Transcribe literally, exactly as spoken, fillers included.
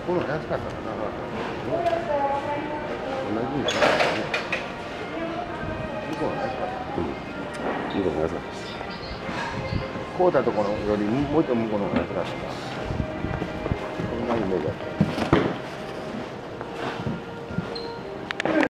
この安かったかな。同じにしたね。向こうが安かった。うん。向こうが安かったです。こうたところよりもうちょっと向こうの方が安かったから。そんなイメージだった。